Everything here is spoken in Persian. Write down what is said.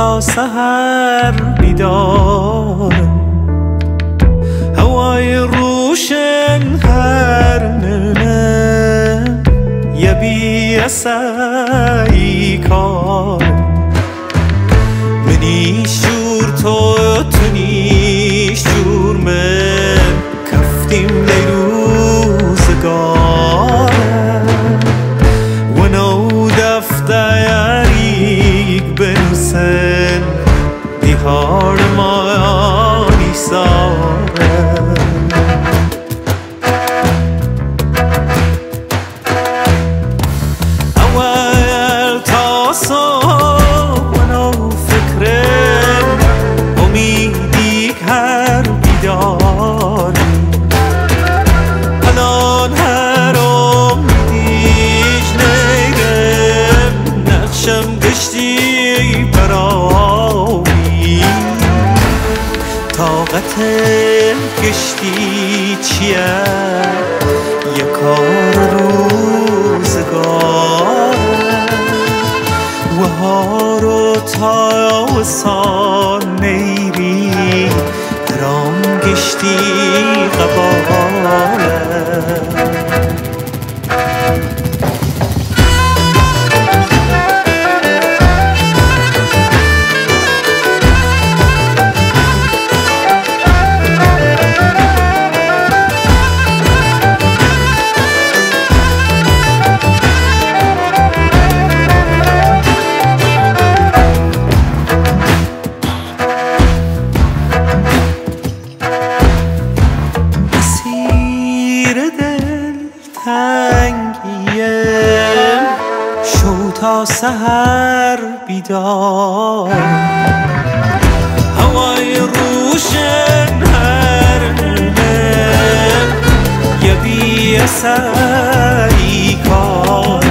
تا سحر بیدارم، هوای روشن هر نمه یه بی اصایی کارم. منیش جور تو نیش جور من کفتیم لیروزگارم و نو دفتریک بنوسن دیهار مایانی سارم. اول تا صبح و نو فکرم امیدی که هر بیداری، الان هر امیدیش نیرم نقشم گشتی برای طاقت کشتی چیه یه کار روزگاره و ها رو تا وسان نیری درام گشتی قباله. تنگیم شو تا سحر بیدار، هوای روشن هر نمه یه بی اثری کار.